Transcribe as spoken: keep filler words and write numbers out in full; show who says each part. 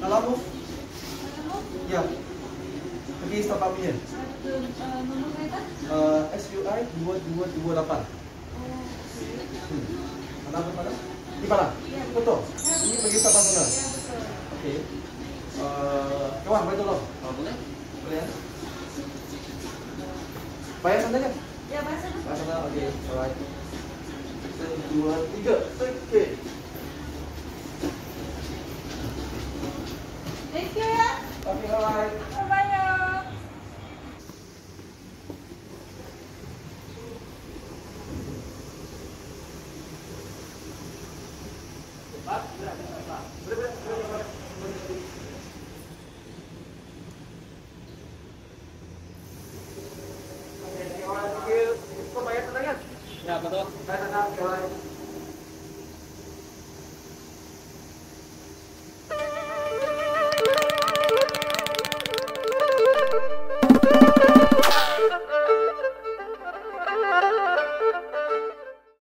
Speaker 1: Kalau move? Ya. Pergi stop punya.
Speaker 2: Nombor kereta?
Speaker 1: Uh, S U I dua dua dua lapan. Hmm. Mana apa mana? Di mana?
Speaker 2: Ya.
Speaker 1: Betul. Ini pergi stop sana.
Speaker 2: Ya, betul.
Speaker 1: Okey. Uh, kawan, boleh tolong?
Speaker 3: Oh, boleh?
Speaker 1: Boleh ya? Bayar sana kan?
Speaker 2: Ya, bahasa tu.
Speaker 1: Bayar sana, okey. Alright. Satu, dua, tiga. Okey.
Speaker 2: Thank you ya.
Speaker 1: Okey, alright.
Speaker 2: Banyak.
Speaker 1: Okey, orang sikit. Kau bayar sana kan?
Speaker 3: Ya, betul.
Speaker 1: Bayar sana, okey, alright.